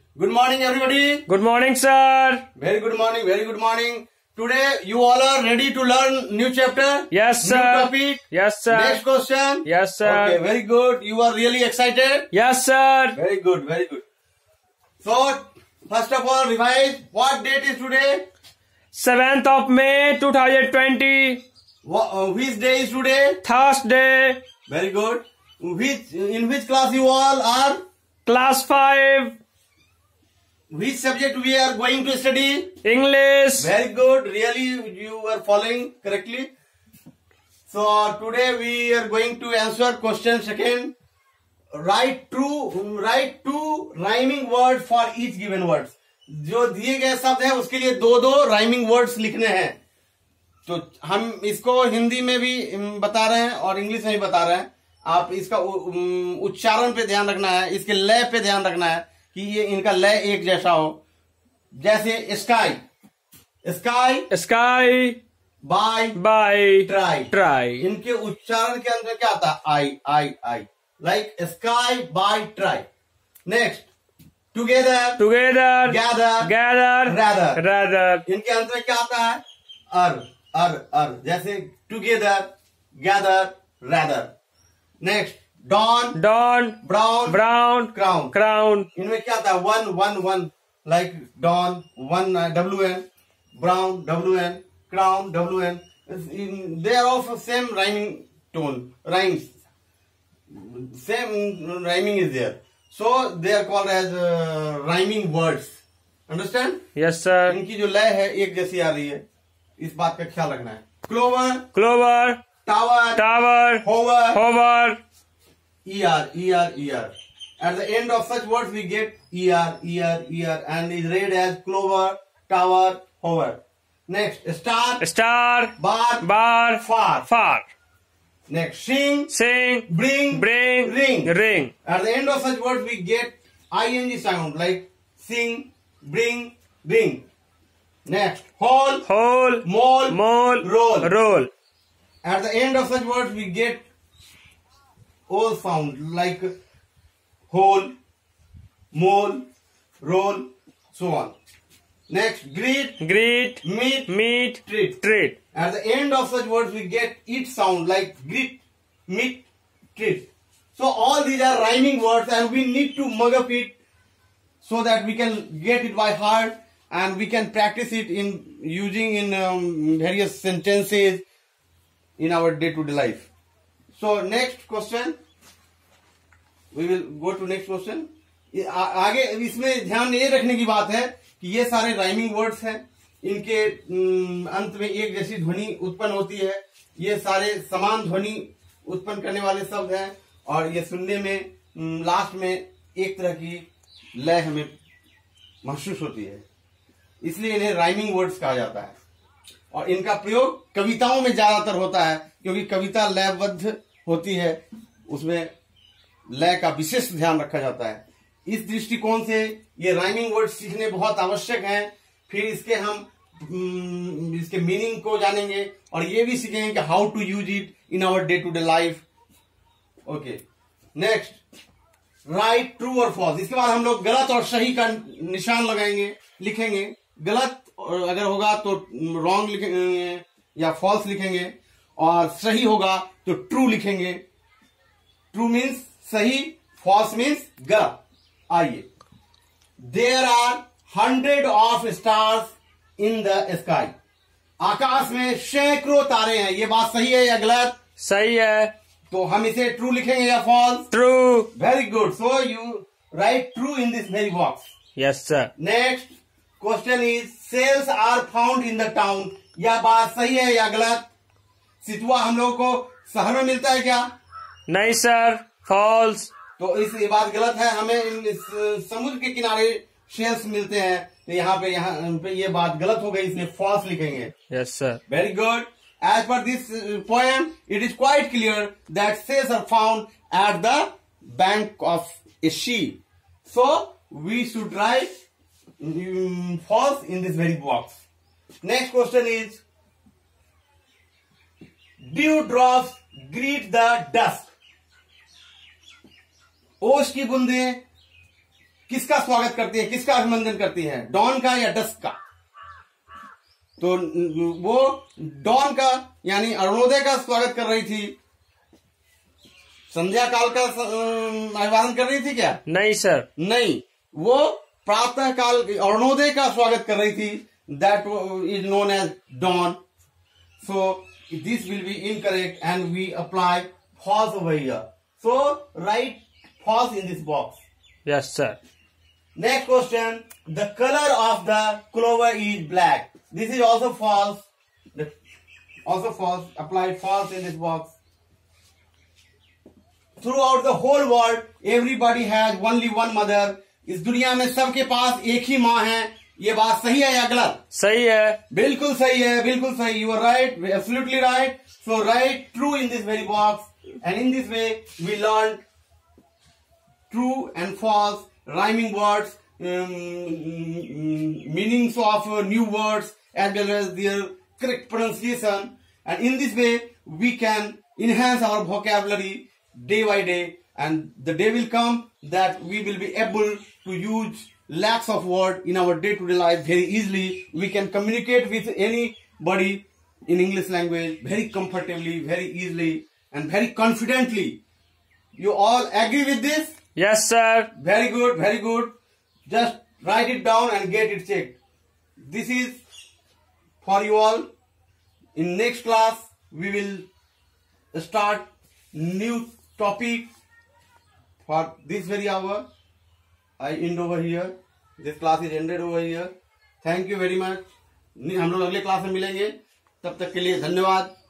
Good morning, everybody. Good morning, sir. Very good morning. Very good morning. Today, you all are ready to learn new chapter. Yes, sir. New topic. Yes, sir. Next question. Yes, sir. Okay, very good. You are really excited. Yes, sir. Very good. Very good. So, first of all, revise. What date is today? 7th of May 2020. Which day is today? Thursday. Very good. In which class you all are? Class 5. Which subject we are going to study? English. Very good. Really, you are following correctly. So today we are going to answer question second. Write two rhyming words for each given words. जो दिए गए शब्द है उसके लिए दो दो rhyming words लिखने हैं. तो हम इसको हिंदी में भी बता रहे हैं और इंग्लिश में भी बता रहे हैं. आप इसका उच्चारण पे ध्यान रखना है, इसके लय पे ध्यान रखना है कि ये इनका लय एक जैसा हो. जैसे sky, sky, Sky. By, By. Try. Try. इनके उच्चारण के अंदर क्या आता है? I I I. Like sky by try. Next, together, Together. Gather, Gather. Rather. Rather. इनके अंदर क्या आता है? अर. जैसे together, gather, rather. Next, dawn, Dawn. Brown, Brown. Crown. Crown. इनमें क्या आता है? Own. Like dawn, own, WN, brown, WN, crown, WN. They are of same rhyming tone, rhymes. Same rhyming is there. So they are called as rhyming words. Understand? Yes, sir. इनकी जो लय है एक जैसी आ रही है, इस बात का ख्याल रखना है. Clover, Clover. Tower, Tower. Hover, Hover. ER. At the end of such words we get ER and is read as clover, tower, hover. Next, star, Star. bar, Bar. far. Far. Next, sing, Sing. bring, Bring. ring. Ring. At the end of such words we get ing sound like sing, bring, ring. Next, hole, Hole. mole, Mole. roll. Roll. At the end of such words we get o sound like hole, mole, roll, so on. Next, greet, Greet. meet, Meet. treat. Treat. At the end of such words we get it sound like greet, meet, treat. So all these are rhyming words and we need to mug up it so that we can get it by heart and we can practice it in using in various sentences in our day-to-day life. So next question, we will go to next question. आगे इसमें ध्यान ये रखने की बात है कि ये सारे राइमिंग वर्ड्स हैं, इनके अंत में एक जैसी ध्वनि उत्पन्न होती है. ये सारे समान ध्वनि उत्पन्न करने वाले शब्द हैं और ये सुनने में लास्ट में एक तरह की लय हमें महसूस होती है, इसलिए इन्हें राइमिंग वर्ड्स कहा जाता है. और इनका प्रयोग कविताओं में ज्यादातर होता है क्योंकि कविता लयबद्ध होती है, उसमें लय का विशेष ध्यान रखा जाता है. इस दृष्टिकोण से ये राइमिंग वर्ड सीखने बहुत आवश्यक हैं. फिर इसके हम इसके मीनिंग को जानेंगे और ये भी सीखेंगे कि how to use it in our day to day life. Okay, next, right, true और फॉल्स. इसके बाद हम लोग गलत और सही का निशान लगाएंगे, लिखेंगे. गलत अगर होगा तो रॉन्ग लिखेंगे या फॉल्स लिखेंगे और सही होगा तो ट्रू लिखेंगे. ट्रू मीन्स सही, फॉल्स मीन्स गलत. आइए, there are 100 of stars in the sky. आकाश में सैकड़ों तारे हैं. ये बात सही है या गलत? सही है. तो हम इसे ट्रू लिखेंगे या false? True. Very good. So you write true in this very box. Yes sir. Next question is shells are found in the town. यह बात सही है या गलत? सितुआ हम लोगों को शहर में मिलता है क्या? नहीं सर, फॉल्स. तो ये बात गलत है. हमें इस समुद्र के किनारे शेल्स मिलते हैं. तो यहाँ पे ये बात गलत हो गई, इसलिए फॉल्स लिखेंगे. Yes sir. Very good. As per this poem it is quite clear that shells are found at the bank of a sea. So we should write false in this very box. Next question is, dewdrops greet the dusk. ओस की बूंदें किसका स्वागत करती है, किसका अभिनंदन करती है, डॉन का या डस्क का? तो वो डॉन का यानी अरुणोदय का स्वागत कर रही थी। संध्या काल का अभिवादन कर रही थी क्या? नहीं सर। नहीं, वो प्रातः काल अरुणोदय का स्वागत कर रही थी। That is known as dawn. So this will be incorrect and we apply false over here. So write false in this box. Yes sir. Next question. The color of the clover is black. This is also false. Also false. Apply false in this box. Throughout the whole world, everybody has only one mother. इस दुनिया में सबके पास एक ही माँ है। ये बात सही है या गलत? सही है। बिल्कुल सही है, बिल्कुल सही। You are right, absolutely right. So write true in this very box. And in this way, we learned true and false rhyming words, meanings of new words, as well as their correct pronunciation. And in this way, we can enhance our vocabulary day by day. And the day will come that we will be able to use lakhs of words in our day-to-day life very easily. We can communicate with anybody in English language very comfortably, very easily, and very confidently. You all agree with this? Yes sir. Very good, very good. Just write it down and get it checked. This is for you all. In next class, we will start new topic for this very hour. I end over here. This class is ended over here. Thank you very much. हम लोग अगले class में मिलेंगे। तब तक के लिए धन्यवाद।